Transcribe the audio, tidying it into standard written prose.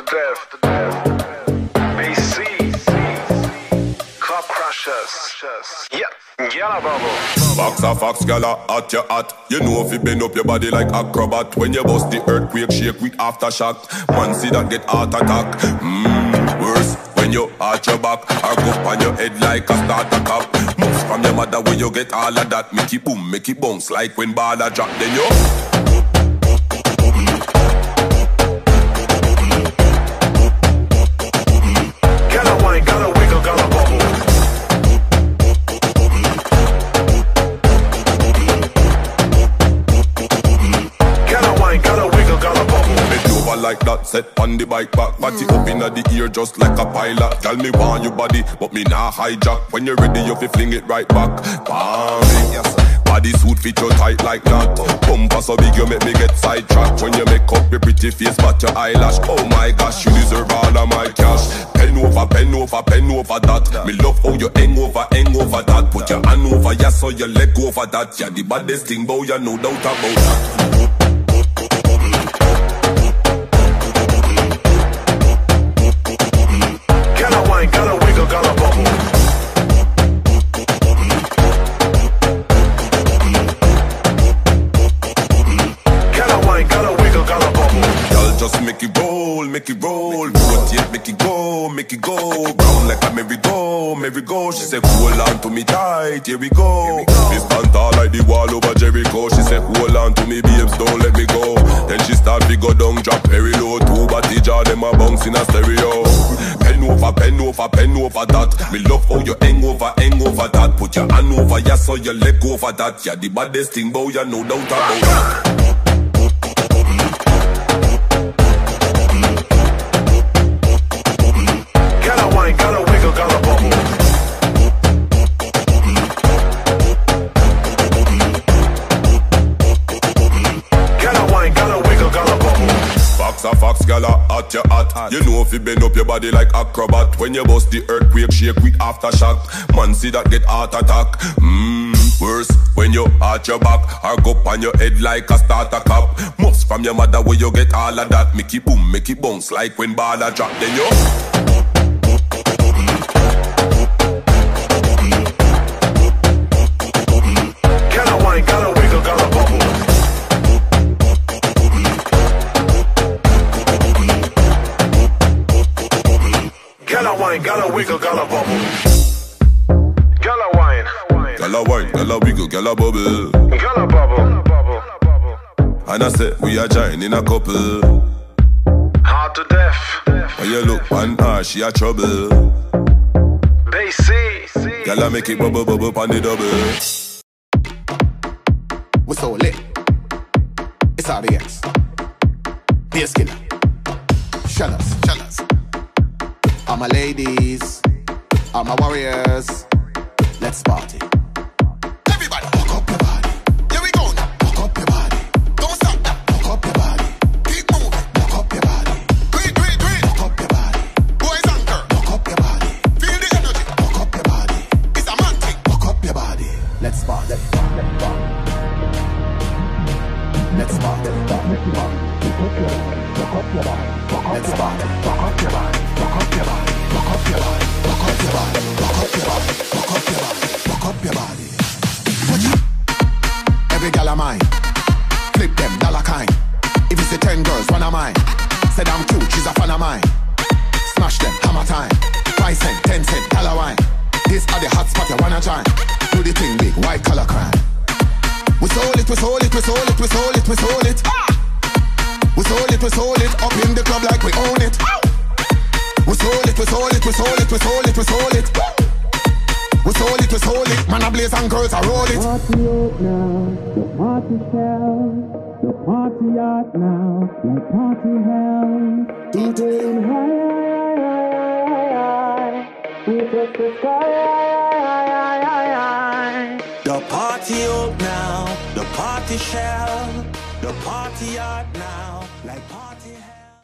to death. BC. Club crushers. Yeah, yellow bubble. Fox a fox, gala at your hat. You know if you bend up your body like acrobat. When you bust the earthquake, shake with aftershock. Man see that get heart attack. Worse when you arch your back or go on your head like a starter cap. Moves from your mother when you get all of that. Make it boom, make it bounce like when baller drop. Then you gotta wine, gotta wiggle, gotta bubble. Like that, set on the bike back. Body up inna the ear just like a pilot. Tell me want your body, but me nah hijack. When you're ready, you fi fling it right back. Bam, yes. Body suit fit you tight like that. Bumper so big you make me get sidetracked. When you make up your pretty face but your eyelash. Oh my gosh, you deserve all of my cash. Pen over, pen over, pen over that. Me love how you hang over that. Put your hand over, yeah, so your leg over that. Yeah, the baddest thing bow, you no doubt about that. Gotta wiggle, gotta bubble. Gotta wine, gotta wiggle, gotta bubble. Y'all just make it roll, make it roll. Rotate, make it go, make it go. Round like a merry-go, merry-go. She said, hold on to me tight, here we go. Me stand tall like the wall over Jericho. She said, hold on to me, babes, don't let me go. Then she start to go down, drop very low. Two body jar, them a bounce in a stereo. Pen over, pen over, pen over that. Me love how you hang over that. Put your hand over, yeah, so your leg over that. Yeah, the baddest thing, bow, yeah, no doubt about that. Gotta wine, gotta wiggle, gotta bubble. Gotta wine, gotta wiggle, gotta bubble. Fox a fox, gala at your hat. You know if you bend up your body like acrobat. When you bust the earthquake, shake with aftershock. Man see that get heart attack. Worse when you arch your back or go on your head like a starter cap. Moves from your mother where you get all of that. Make it boom, make it bounce like when baller drop. Then you gotta wine, gotta wiggle, gotta bubble. Gotta wine, gotta wiggle, gotta bubble. Gotta wine. gala wine, gala wiggle, gala bubble. Gala bubble. And I said we are joining a couple. Hard to death. When you look on her, she a trouble. BC. Gala make it bubble, bubble, on the double. We're so lit. It's RDX. Bass killer. Shunners. All my ladies, all my warriors. Let's party. Everybody, hook up your body. Here we go now. Hook up your body. Don't stop now. Hook up your body. Keep moving. Hook up your body. Green. Hook up your body. Boys and girls. Hook up your body. Feel the energy. Hook up your body. It's a man thing. Hook up your body. Let's party. Let's party. Let's party. Every gal of mine, flip them dollar kind. If you say 10 girls, one of mine. Said I'm cute, she's a fan of mine. Smash them, hammer time. 5 cent, 10 cent, dollar wine. This are the hot spot you wanna join. Do the thing big, white collar crime. We sold it. We sold it. Up in the club like we own it. We sold it. We sold it. Man a blaze and girls a roll it. Party out now, the party shell. The party out now, like party hell. Keeping high, we touch the sky. The party out now, the party shell. The party out now, like